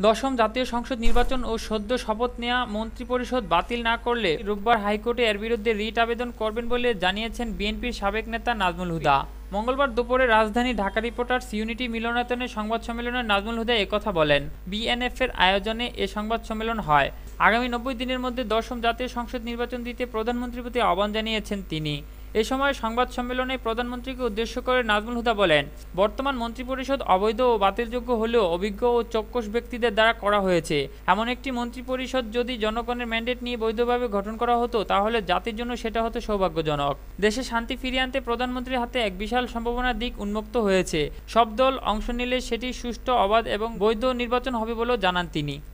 দশম জাতীয় সংসদ নির্বাচন ও সদ্য শপথ নেওয়া মন্ত্রিপরিষদ বাতিল না করলে রোববার হাইকোর্টে এর বিরুদ্ধে রিট আবেদন করবেন বলে জানিয়েছেন বিএনপির সাবেক নেতা নাজমুল হুদা। মঙ্গলবার দুপুরে রাজধানী ঢাকা রিপোর্টার্স ইউনিটি মিলনায়তনে সংবাদ সম্মেলনে নাজমুল হুদা একথা বলেন। বিএনএফের আয়োজনে এ সংবাদ সম্মেলন হয়। আগামী ৯০ দিনের মধ্যে দশম জাতীয় সংসদ নির্বাচন দিতে প্রধানমন্ত্রীর প্রতি আহ্বান জানিয়েছেন তিনি। এ সময় সংবাদ সম্মেলনে প্রধানমন্ত্রীকে উদ্দেশ্য করে নাজমুল হুদা বলেন, বর্তমান মন্ত্রিপরিষদ অবৈধ ও বাতিলযোগ্য হলেও অভিজ্ঞ ও চক্ষুষ ব্যক্তিদের দ্বারা করা হয়েছে। এমন একটি মন্ত্রিপরিষদ যদি জনগণের ম্যান্ডেট নিয়ে বৈধভাবে গঠন করা হতো তাহলে জাতির জন্য সেটা হতো সৌভাগ্যজনক। দেশে শান্তি ফিরিয়ে আনতে প্রধানমন্ত্রীর হাতে এক বিশাল সম্ভাবনার দিক উন্মুক্ত হয়েছে। সব দল অংশ নিলে সেটি সুষ্ঠু, অবাধ এবং বৈধ নির্বাচন হবে বলেও জানান তিনি।